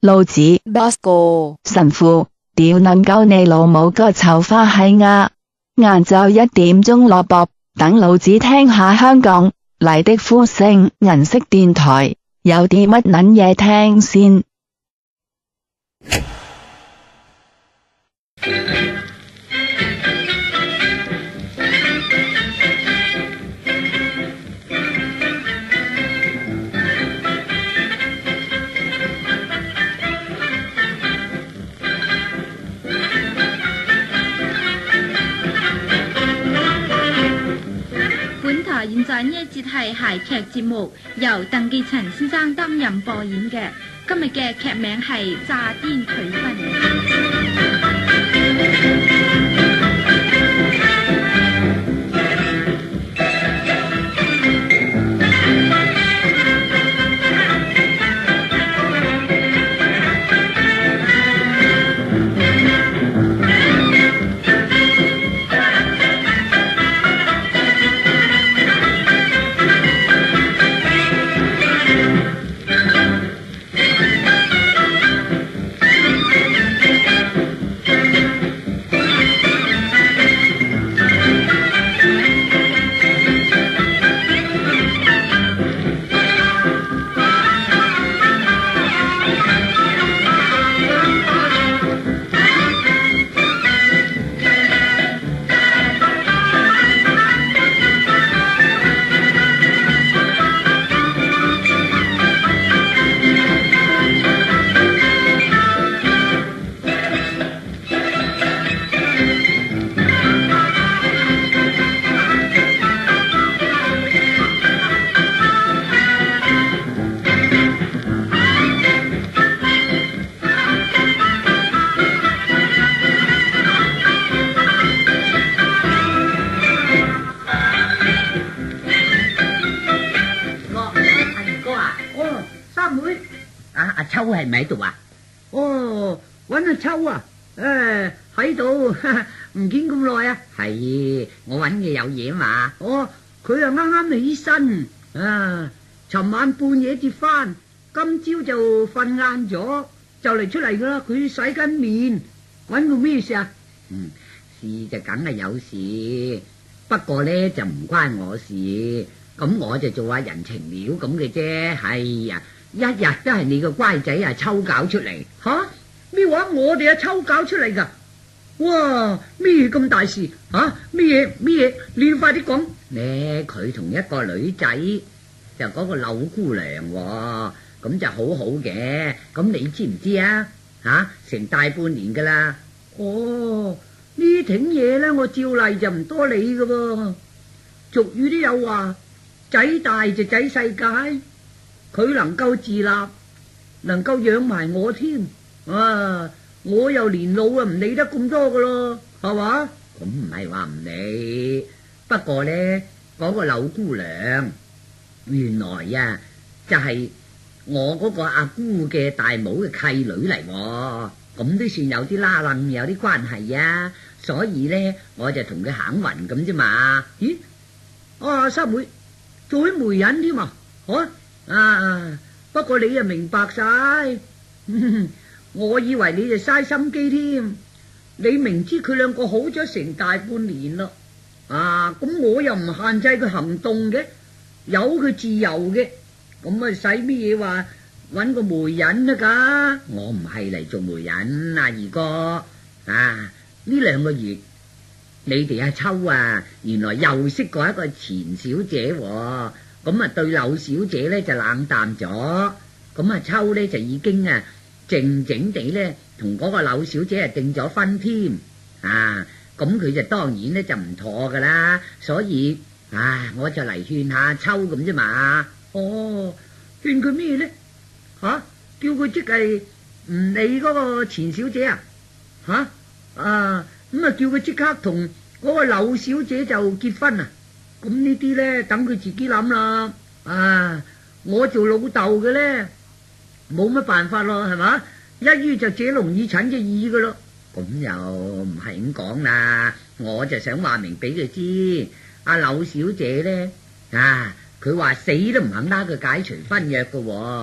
老子 Bosco 神父，屌能夠你老母個臭花閪呀！晏晝1點鐘落播，等老子聽下香港嚟的呼聲銀色電台有啲乜撚嘢聽先。 本台現在呢一節係諧劇節目，由鄧寄塵先生擔任播演嘅。今日嘅劇名係《詐癲拒婚》。 秋係咪喺度啊？ 哦，搵阿秋啊？喺度，唔見咁耐啊？ 係，我搵嘅有嘢嘛。 哦，佢又啱啱起身啊，尋晚半夜至翻，今朝就瞓晏咗，就嚟出嚟噶啦。佢洗緊面，搵個咩事啊？ 事就梗係有事，不過呢就唔關我事，咁我就做下人情料咁嘅啫。係呀。一日都係你個乖仔啊抽搞出嚟。 吓？咩話？我哋抽搞出嚟噶？哇！咩咁大事？吓？咩嘢？你要快啲講。 呢佢同一個女仔就嗰個柳姑娘喎，咁就好好嘅。咁你知唔知啊？吓，成大半年噶啦。 哦，呢挺嘢呢，我照例就唔多理噶噃。俗語都有話，仔大就仔世界。佢能夠自立，能夠養埋我添，啊！我又年老啊，唔理得咁多噶咯，係嘛？ 咁唔係話唔理，不過呢，嗰個柳姑娘原來呀就係我嗰個阿姑嘅大嫂嘅契女嚟，咁都算有啲拉楞，有啲關係啊。所以呢，我就同佢行運咁啫嘛。 咦？啊，三妹做啲媒人添啊？不過你就明白晒，我以為你就嘥心機添。你明知佢兩個好咗成大半年咯，咁我又唔限制佢行動嘅，由佢自由嘅，咁啊使咩嘢話搵個媒人啊？噶我唔係嚟做媒人，二哥呢2個月你哋阿秋啊，原來又識過一個錢小姐喎。咁啊，對柳小姐呢就冷淡咗，咁啊秋呢就已經靜靜地呢同嗰個柳小姐定咗婚添，咁佢就當然呢就唔妥噶啦，所以我就嚟勸下秋咁啫嘛。 哦，勸佢咩呢？叫佢即係唔理嗰個錢小姐啊？咁啊叫佢即刻同嗰個柳小姐就結婚啊？咁呢啲呢，等佢自己諗啦。我做老豆嘅呢，冇乜辦法咯，係嘛？一於就借龍耳陳嘅意噶咯。 咁又唔係咁講啦，我就想話明俾佢知，阿柳小姐呢，佢話死都唔肯拉佢解除婚約噶。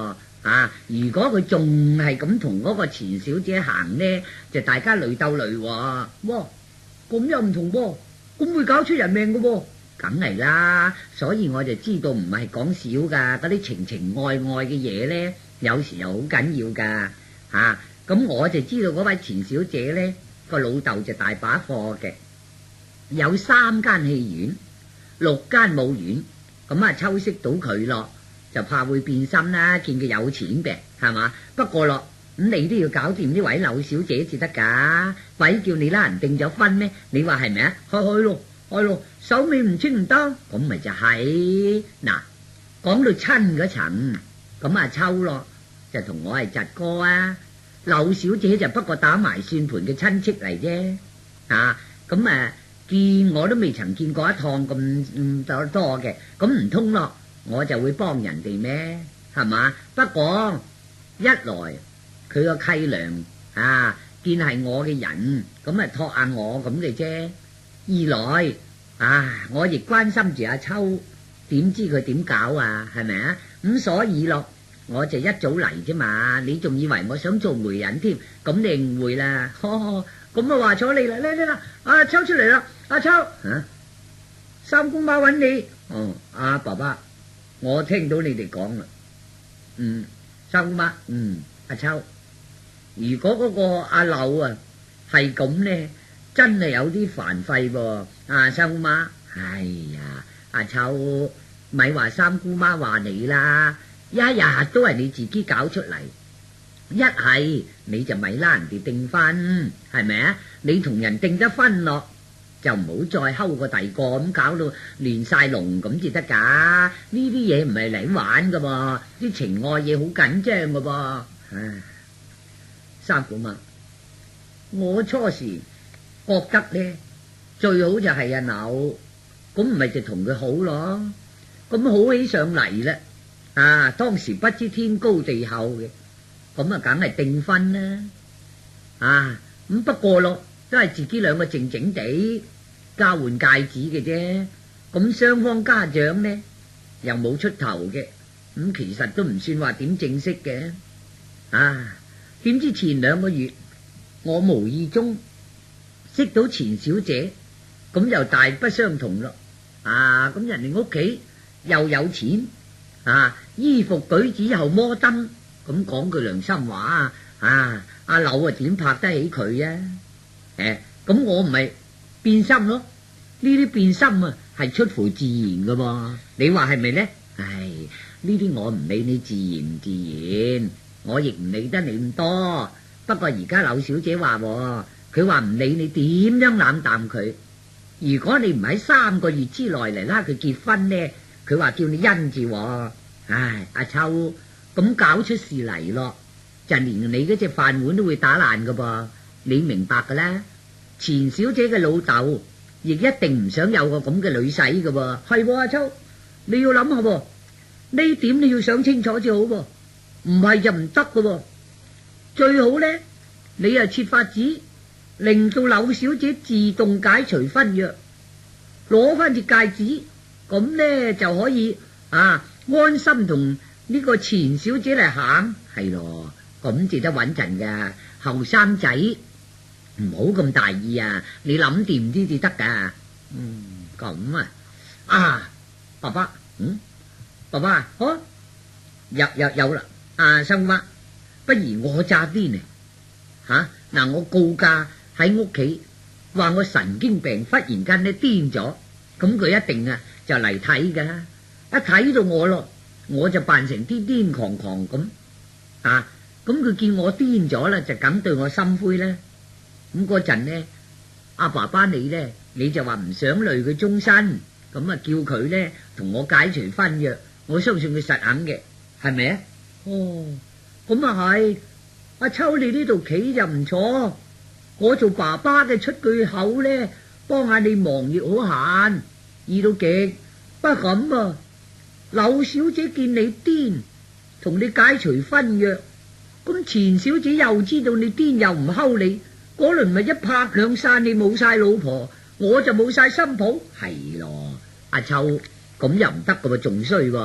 如果佢仲係咁同嗰個錢小姐行呢，就大家累鬥累喎。 哇，咁又唔同噃，咁會搞出人命㗎噃。 梗係啦，所以我就知道唔係講少噶，嗰啲情情愛愛嘅嘢呢，有時又好緊要噶。咁我就知道嗰位錢小姐呢，個老豆就大把貨嘅，有3間戲院，6間舞院。咁秋識到佢咯，就怕會變心啦，見佢有錢嘅，係嘛？不過咯，咁你都要搞掂呢位柳小姐至得噶，鬼叫你拉人定咗婚咩？你話係咪啊？ 係咯，手尾唔清唔得， 咁咪就係嗱。講到親嗰層，咁阿秋咯就同我係侄哥啊，柳小姐就不過打埋算盤嘅親戚嚟啫。咁見我都未曾見過一趟咁多嘅，咁唔通咯，我就會幫人哋咩？係嘛？不過一來佢個契娘見係我嘅人，咁託下我咁嘅啫。二來我亦關心住阿秋，點知佢點搞啊？係咪啊？咁所以咯，我就一早嚟啫嘛。你仲以為我想做媒人添？咁你誤會啦。 咁話咗你啦，嚟，阿秋出嚟啦，阿秋，三姑媽揾你。 爸爸，我聽到你哋講啦。三姑媽，阿秋，如果嗰個阿柳係咁呢，真係有啲煩費噃。三姑媽，哎呀，阿秋，咪話三姑媽話你啦，一日都係你自己搞出嚟。一係你就咪拉人哋訂婚，係咪啊？你同人訂得婚咯，就唔好再睺個第二個咁搞到亂晒龍咁至得噶。呢啲嘢唔係嚟玩噶噃，啲情愛嘢好緊張噶噃。唉，三姑媽，我初時覺得呢，最好就係阿柳，咁唔係就同佢好咯。咁好起上嚟啦，當時不知天高地厚嘅。咁梗係訂婚啦。咁不過咯，都係自己兩個靜靜地交換戒指嘅啫。咁雙方家長呢又冇出頭嘅，咁其實都唔算話點正式嘅。點知前2個月我無意中識到錢小姐，咁又大不相同咯。咁人哋屋企又有錢，衣服舉止又摩登。咁講句良心話，阿柳點拍得起佢啊？咁我唔係變心咯，呢啲變心係出乎自然噶噃，你話係咪呢？呢啲我唔理你自然唔自然，我亦唔理得你咁多。不過而家柳小姐話，佢話唔理你點樣冷淡佢，如果你唔喺3個月之內嚟拉佢結婚呢，佢話叫你因住。阿秋，咁搞出事嚟咯，就連你嗰隻飯碗都會打爛噶噃，你明白噶啦。錢小姐嘅老豆亦一定唔想有個咁嘅女婿噶噃。 係阿秋，你要諗下噃，呢點你要想清楚至好噃，唔係就唔得噶噃。最好呢，你設法子令到柳小姐自動解除婚約，攞翻隻戒指，咁呢就可以安心同呢個錢小姐嚟行。 係咯，咁至得穩陣噶。後生仔唔好咁大意啊，你諗掂啲至得噶。咁爸爸，爸爸，有啦。生媽，不如我詐啲呢？我告假喺屋企，話我神經病忽然間呢癲咗，咁佢一定就嚟睇噶啦。一睇到我咯，我就扮成癲癲狂狂咁。咁佢見我癲咗啦，就梗對我心灰啦。咁嗰陣呢，阿爸爸你就話唔想累佢終身，咁叫佢呢同我解除婚約，我相信佢實肯嘅，係咪啊？ 咁係。阿秋你呢度企就唔錯，我做爸爸嘅出句口呢，幫下你忙亦好閒。易到極，不過咁柳小姐見你癲，同你解除婚約，咁錢小姐又知道你癲又唔睺你，嗰輪咪一拍兩散，你冇晒老婆，我就冇晒新抱。 係咯，阿秋咁又唔得噶喎，仲衰喎。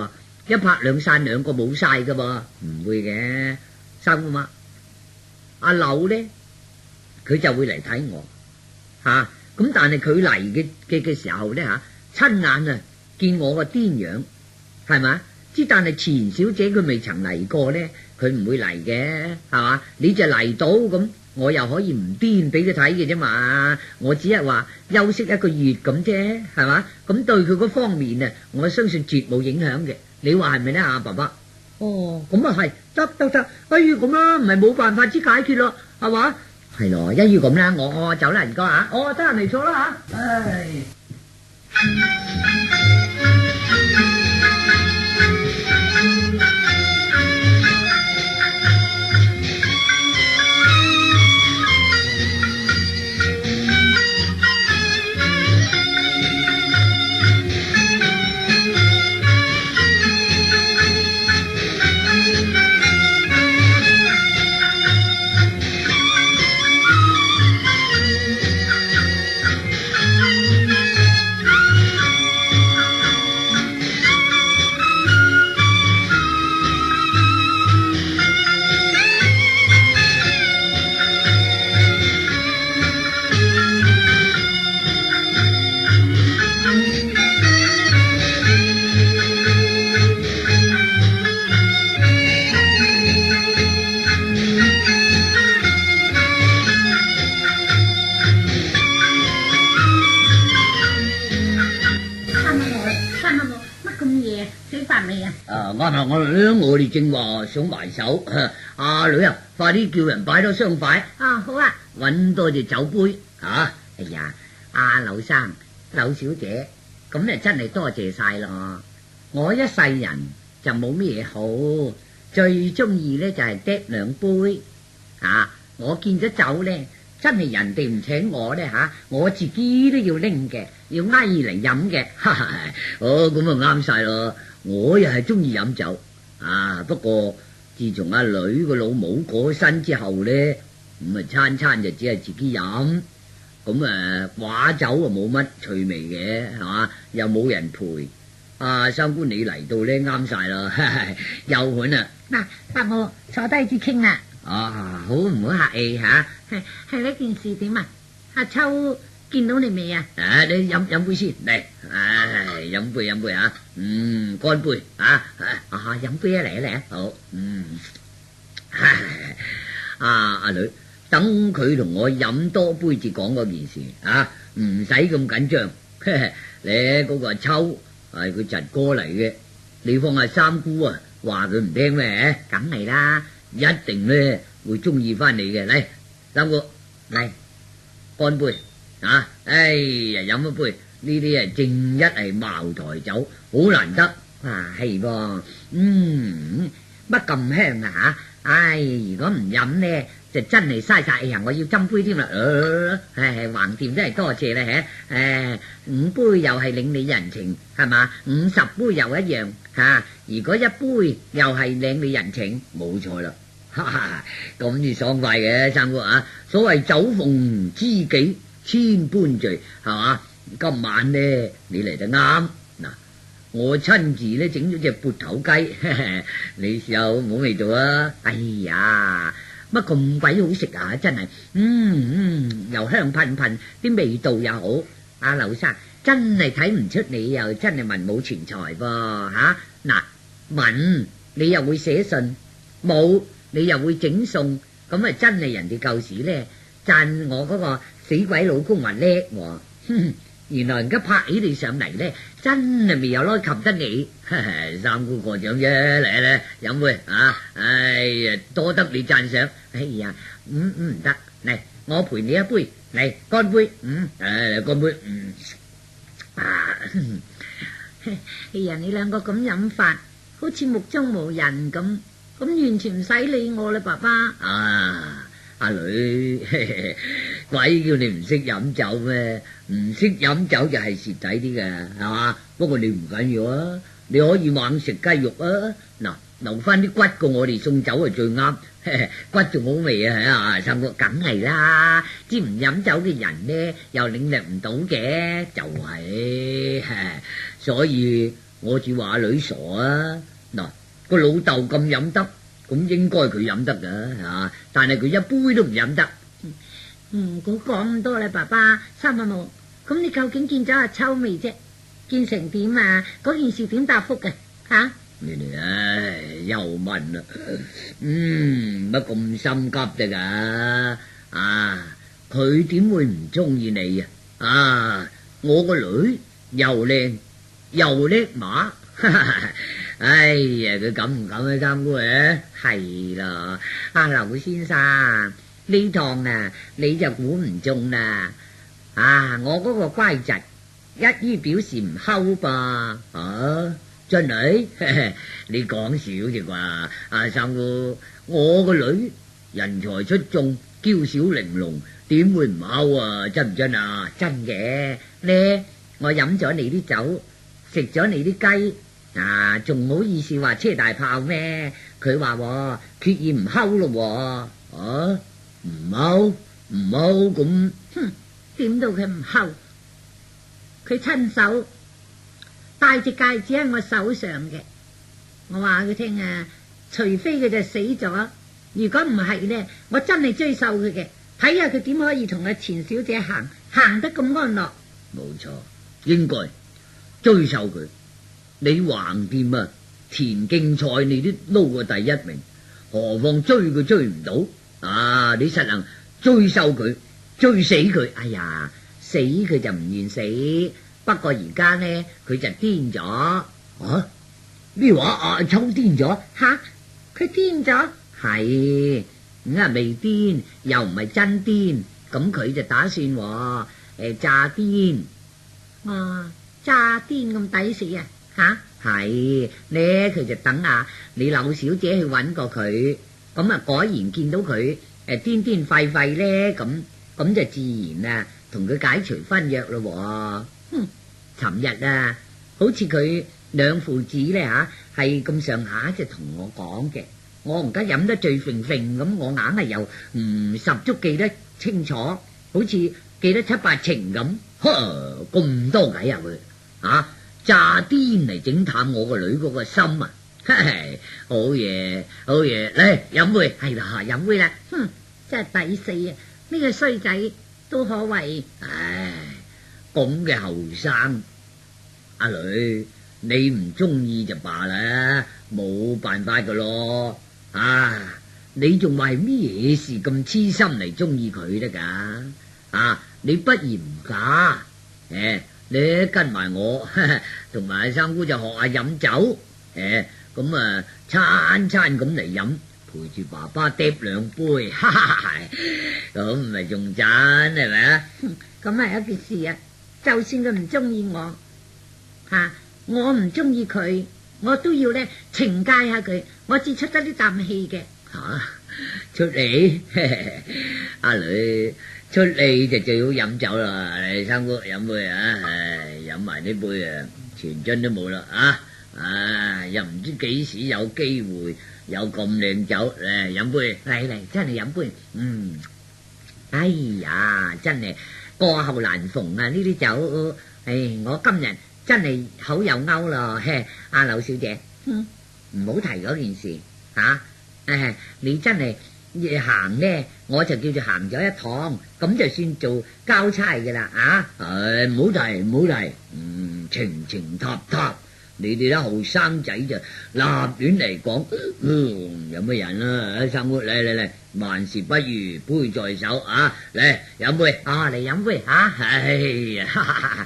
一拍兩散兩個冇晒噶噃，唔會嘅。三姑媽，阿柳呢，佢就會嚟睇我吓，咁但係佢嚟嘅時候呢吓，親眼啊見我個癲樣，係咪？之但係錢小姐佢未曾嚟過呢，佢唔會嚟嘅，係嘛？你就嚟到咁，我又可以唔癲俾佢睇嘅啫嘛。我只係話休息一個月咁啫，係嘛？咁對佢嗰方面啊，我相信絕冇影響嘅。你話係咪呢？阿爸爸？哦，咁啊係，得，不如咁啦，唔係冇辦法之解決咯，係嘛？係咯，一於咁啦，我走啦，唔該吓。我得閒嚟坐啦吓。唉。我哋正話想埋手，阿女啊，快啲叫人擺多雙筷。 好啊， 搵多隻酒杯啊！哎呀，阿柳生、柳小姐，咁就真係多謝晒咯。我一世人就冇咩嘢好，最中意呢就係嗒兩杯啊！我見咗酒呢，真係人哋唔請我呢吓，我自己都要拎嘅，要挨嚟飲嘅。咁啊啱晒咯！我又係中意飲酒。不過自從阿女個老母過身之後呢，咁啊餐就只係自己飲，咁寡酒啊冇乜趣味嘅，係嘛？又冇人陪。三姑你嚟到呢啱晒啦，有款啊！ 嗱，伯母坐低至傾啦。 好唔好客氣吓？ 係呢件事點啊？阿秋見到你未啊？ 你飲杯先嚟，飲杯啊！乾杯啊！飲杯嚟啊！好，阿女，等佢同我飲多杯至講嗰件事啊，唔使咁緊張。你嗰個秋係佢侄哥嚟嘅，你放下三姑啊，話佢唔聽咩？梗係啦，一定呢會中意翻你嘅。嚟，三姑嚟，乾杯啊！哎呀，飲一杯呢啲啊，正一係茅台酒，好難得啊，係噃，乜咁香啊吓！如果唔飲呢，就真係嘥晒。哎呀，我要斟杯添啦，橫掂真係多謝啦吓，5杯又係領你人情，係嘛？50杯又一樣吓，如果一杯又係領你人情，冇錯啦，咁至爽快嘅，三哥啊！所謂酒逢知己千般醉，係嘛？今晚呢，你嚟得啱嗱，我親自呢整咗隻缽頭雞，你試下好唔好味道啊？哎呀，乜咁鬼好食啊！真係，又香噴噴，啲味道又好。阿劉生真係睇唔出你又真係文武全才噃吓。嗱，文你又會寫信，武你又會整餸，咁啊真係人哋舊時呢讚我嗰個死鬼老公話叻喎。原來而家拍起你上嚟呢，真係未有耐及得你。三姑過獎啫，嚟飲杯啊！哎呀，多得你讚賞。哎呀，唔得，嚟我陪你一杯，嚟乾杯。乾杯。 哎呀，你兩個咁飲法，好似目中無人咁，完全唔使理我啦，爸爸。 阿女，鬼叫你唔識飲酒咩？唔識飲酒就係蝕底啲嘅，係嘛？不過你唔緊要啊，你可以猛食雞肉啊！嗱，留翻啲骨過我哋送酒係最啱，骨仲好味啊！三哥梗係啦，知唔飲酒嘅人呢，又領略唔到嘅，就係，所以我只話阿女傻啊！ 嗱，個老豆咁飲得，咁應該佢飲得㗎啊！但係佢一杯都唔飲得。 唔好講咁多啦，爸爸。三阿毛，咁你究竟見咗阿秋未啫？見成點啊？嗰件事點答覆嘅？吓？ 你哋唉，又問啦。乜咁心急嘅㗎？啊，佢點會唔中意你啊？啊，我個女又靚又叻馬。哎呀，佢敢唔敢去三姑啊？係啦，阿劉先生，呢趟啊你就估唔中啦。啊，我嗰個乖侄一於表示唔睺噃。啊，真係？你講笑啫啩？阿三姑，我個女人才出眾，嬌小玲瓏，點會唔睺啊？真唔真啊？真嘅呢，我飲咗你啲酒，食咗你啲雞。啊，仲好意思話車大炮咩？佢話決意唔睺咯。啊，唔睺咁， 點到佢唔睺？佢親手戴隻戒指喺我手上嘅。我話佢聽啊，除非佢就死咗，如果唔係呢，我真係追究佢嘅，睇下佢點可以同阿錢小姐行得咁安樂。 冇錯，應該追究佢。你橫掂啊，田徑賽你都撈過第一名，何況追佢追唔到啊？你實能追究佢，追死佢。哎呀，死佢就唔願死，不過而家呢，佢就癲咗。啊？咩話？阿秋癲咗？ 吓？佢癲咗？ 係咁啊，未癲又唔係真癲，咁佢就打算詐癲。 詐癲咁抵死啊？吓？ 係呢，佢就等你柳小姐去揾過佢，咁啊果然見到佢癲癲廢廢呢，咁就自然同佢解除婚約咯。尋日好似佢兩父子呢係咁上下就同我講嘅，我而家飲得醉揈揈咁，我硬係又唔十足記得清楚，好似記得七八情咁。咁多計佢詐癲嚟整淡我個女嗰個心啊！好嘢好嘢，嚟飲杯。係啦，飲杯啦。 真係抵死啊！呢個衰仔都可謂， 唉，咁嘅後生，阿女你唔中意就罷啦，冇辦法噶咯。你仲為咩事咁痴心嚟中意佢得噶？你不如唔嫁。你跟埋我，同埋阿三姑就學下飲酒，咁餐餐咁嚟飲，陪住爸爸嗒兩杯，咁咪仲真係咪啊？ 咁係一件事啊！就算佢唔中意我，我唔中意佢，我都要呢懲戒下佢，我至出得呢啖氣嘅。 出嚟，阿女。出嚟就最好飲酒啦，嚟三姑飲杯飲埋呢杯全樽都冇啦又唔知幾時有機會有咁靚酒嚟飲杯，嚟真係飲杯。哎呀，真係過後難逢啊！呢啲酒，我今日真係好有勾咯。阿柳小姐，唔好提嗰件事你真係行呢，我就叫做行咗一趟，咁就算做交差嘅啦。唔好提，情情塔塔，你哋啲後生仔就立亂嚟講，有乜人啦？三姑嚟，萬事不如杯在手嚟飲杯，嚟飲杯哎呀！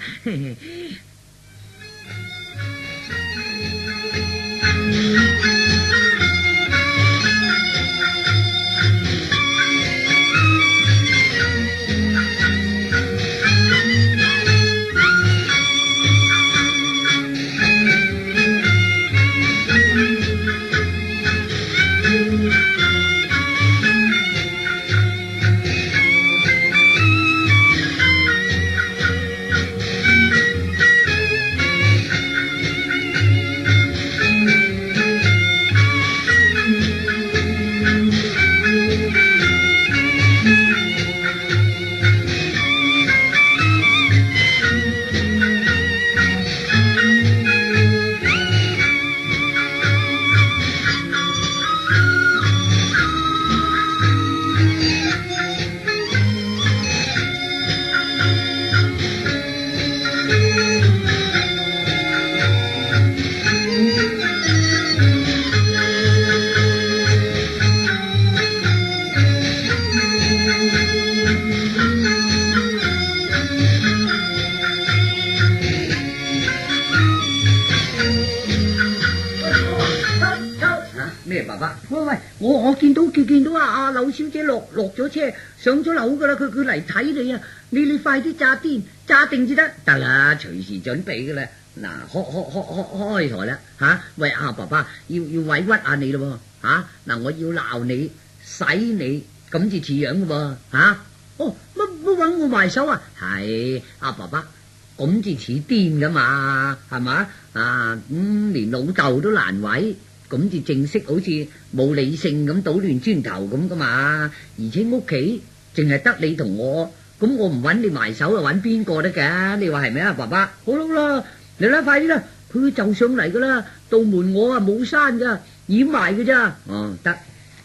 我見到阿柳小姐落咗車上咗樓噶啦，佢嚟睇你啊！你快啲揸定至得。 得啦，隨時準備噶啦。嗱，開台啦吓！喂，阿爸爸要委屈下你咯吓！嗱，我要鬧你洗你咁至似樣噶噃吓！ 哦，乜搵我埋手啊？ 係阿爸爸咁至似癲噶嘛，係嘛啊？連老豆都難為，咁至正式好似冇理性咁搗亂磚頭咁噶嘛。而且屋企淨係得你同我，咁我唔搵你埋手，就搵邊個得噶？你話係咪啊，爸爸？ 好啦，嚟啦，快啲啦！佢就上嚟噶啦，道門我啊冇閂噶，掩埋噶咋。 哦，得。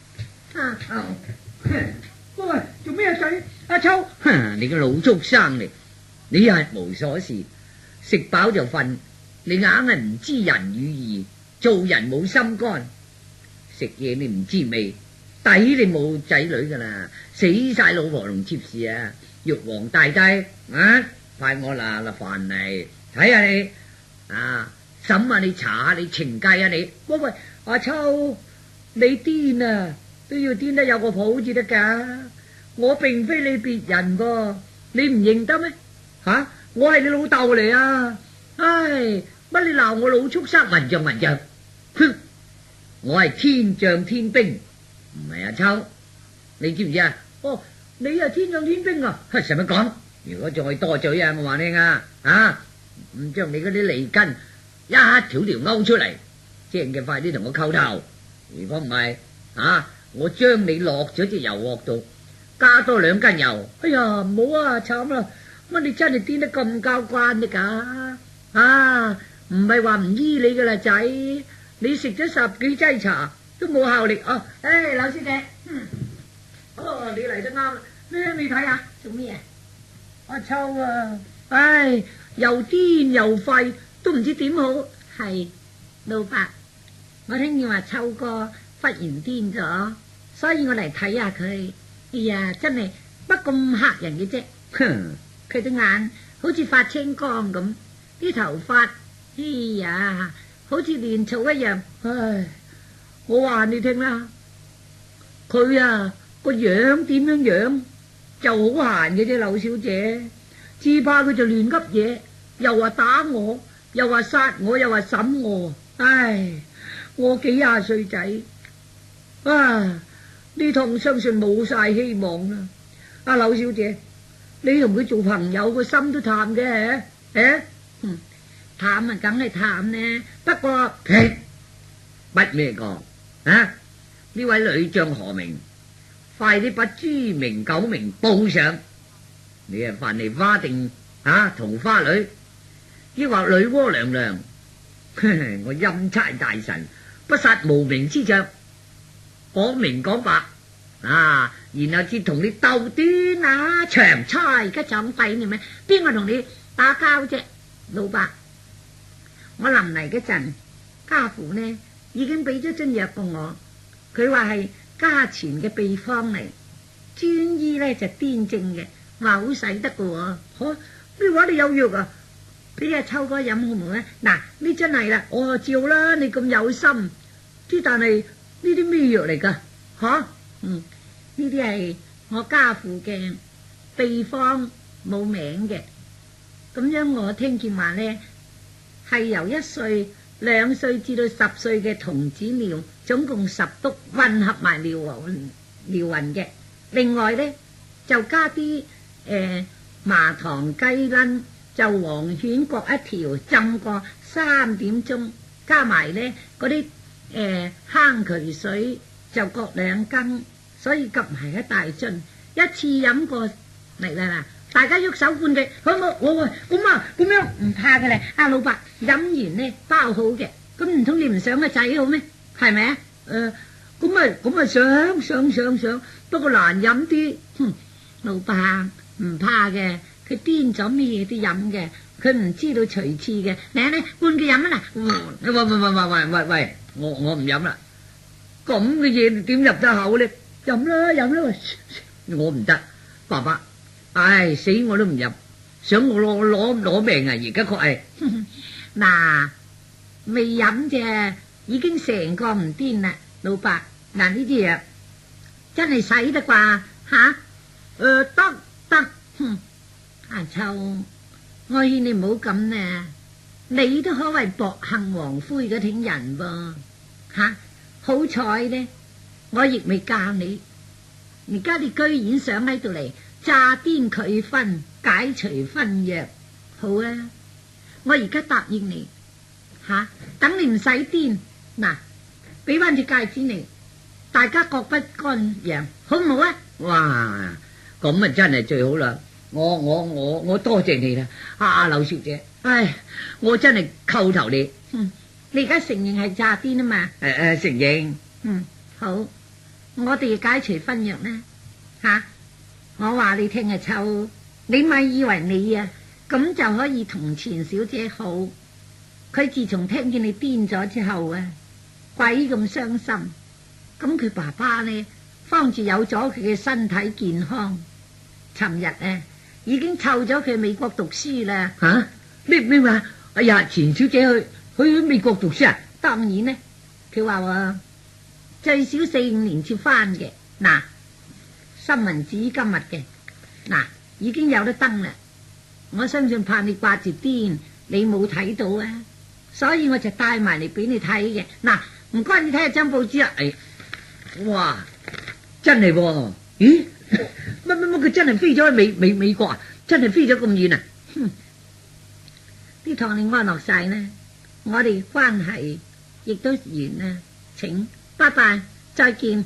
喂，做咩啊仔？阿秋， 你個老畜生嚟！你又係無所事，食飽就瞓，你硬係唔知人與義，做人冇心肝，食嘢你唔知味，抵你冇仔女噶啦，死晒老婆同妾侍啊！玉皇大帝啊，派我嗱飯嚟睇下你啊，審下你，查下你，懲戒下你。 喂，阿秋，你癲啊！都要癲得有個譜至得噶。我並非你別人噃，你唔認得咩？吓，我係你老豆嚟啊！唉，乜你鬧我老畜生？ 混帳，哼！我係天將天兵，唔係阿秋，你知唔知啊？ 哦，你係天將天兵啊？ 使乜講？如果再多嘴啊，我話你聽啊，唔將你嗰啲脷根一條條勾出嚟，正嘅快啲同我叩頭。如果唔係我將你落咗隻油鑊度，加多2斤油。 哎呀，唔好啊，慘啦！乜你真係癲得咁交關的噶？唔係話唔醫你噶啦，仔，你食咗10幾劑茶都冇效力啊！唉，柳小姐，你嚟得啱啦，咩你睇下做咩啊？阿秋啊，唉，又癲又廢，都唔知點好。係老伯，我聽見話秋哥忽然癲咗，所以我嚟睇下佢。哎呀，真係不咁嚇人嘅啫。 哼， 佢對眼好似發青光咁，啲頭髮，哎呀，好似亂草一樣。唉，我話你聽啦，佢啊個樣點樣就好閒嘅啫，柳小姐。至怕佢就亂噏嘢，又話打我，又話殺我，又話審我。唉，我幾廿歲仔呢趟相信冇晒希望啦。阿柳小姐，你同佢做朋友個心都淡嘅，淡啊梗係淡呢，不過乜咩講啊？呢位女將何名？快啲把豬名狗名報上。你係范梨花定桃花女，抑或女媧娘娘？我欽差大臣，不殺無名之將，講明講白然後至同你鬥端長差。 而家掌費你咩？邊個同你打交啫？老伯，我臨嚟嗰陣，家父呢已經俾咗樽藥過我，佢話係家傳嘅秘方嚟，專醫呢就癲症嘅，話好使得噶。你話你有藥啊？俾阿秋哥飲好唔好咧？嗱，呢真係啦，我照啦。你咁有心，但係呢啲咩藥嚟噶？呢啲係我家父嘅秘方，冇名嘅。咁樣我聽見話呢，係由1歲、2歲至到10歲嘅童子尿，總共10督混合埋尿勻嘅。另外呢，就加啲麻糖雞撚，就黃犬各1條，浸過3點鐘，加埋呢嗰啲坑渠水就各2羹，所以夾埋一大樽，一次飲過嚟啦。大家喐手灌嘅，好冇？咁樣唔怕嘅咧。阿老伯飲完呢包好嘅，咁唔通你唔想個仔好咩？係咪啊？咁想，不過難飲啲。老伯唔怕嘅，佢癲咗咩都飲嘅，佢唔知道隨次嘅。嚟灌佢飲啊嗱！ 喂，我唔飲啦。咁嘅嘢點入得口咧？ 飲啦！ 我唔得，爸爸。唉，死我都唔入，想我攞命啊！而家確係嗱，未飲啫，已經成個唔癲啦，老伯。 嗱，呢啲藥真係使得啩吓？得，阿秋，我勸你唔好咁呢，你都可謂薄幸黃灰嗰挺人噃吓。好彩呢，我亦未嫁你，而家你居然想喺度嚟詐癲拒婚，解除婚約，好啊！我而家答應你吓，等你唔使癲，嗱，俾翻隻戒指你，大家各不干陽，好唔好啊？ 哇，咁啊真係最好啦！我多謝你啦，阿柳小姐。唉，我真係叩頭你。 你而家承認係詐癲啊嘛？ 承認。 好，我哋解除婚約呢吓。我話你聽啊，秋，你咪以為你啊咁就可以同錢小姐好？佢自從聽見你癲咗之後啊，鬼咁傷心。咁佢爸爸呢，方住有咗佢嘅身體健康。尋日啊，已經湊咗佢去美國讀書啦。 吓？咩話？哎呀，錢小姐去美國讀書啊？ 當然呢，佢話最少4-5年至翻嘅。嗱，新聞紙今日嘅，嗱，已經有得登啦。我相信怕你掛住癲，你冇睇到啊，所以我就帶埋嚟俾你睇嘅。嗱，唔該你睇下張報紙啊。 哇，真係喎！咦，乜佢真係飛咗去美國啊？真係飛咗咁遠啊？ 啲糖你安落晒呢，我哋關係亦都完啦。請，拜拜，再見。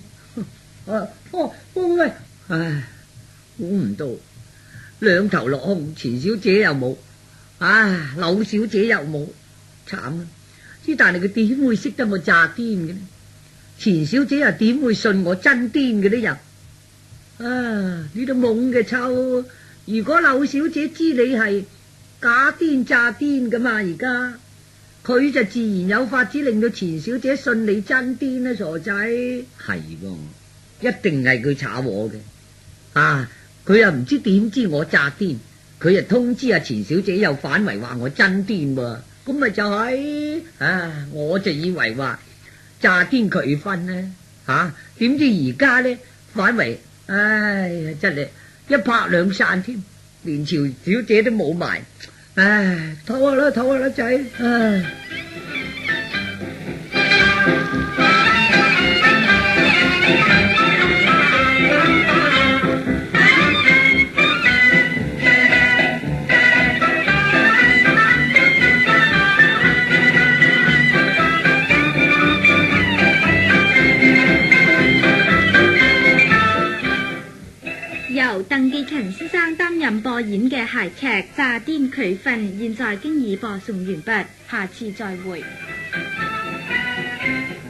喂，唉，估唔到兩頭落空，錢小姐又冇，唉，柳小姐又冇，慘啊！之但係佢點會識得我詐癲嘅呢？錢小姐又點會信我真癲嘅呢？又呢度懵嘅秋。如果柳小姐知你係假癲詐癲噶嘛，而家佢就自然有法子令到錢小姐信你真癲啦，傻仔。係喎，一定係佢炒我嘅。佢又唔知點知我詐癲，佢又通知阿錢小姐又反為話我真癲喎，咁咪就係我就以為話詐癲拒婚呢，點知而家呢反為，唉呀，真係一拍兩散添，連潮小姐都冇埋，唉，唞下啦仔，唉。 由鄧寄塵先生擔任播演嘅諧劇《詐癲拒婚》，現在經已播送完畢，下次再會。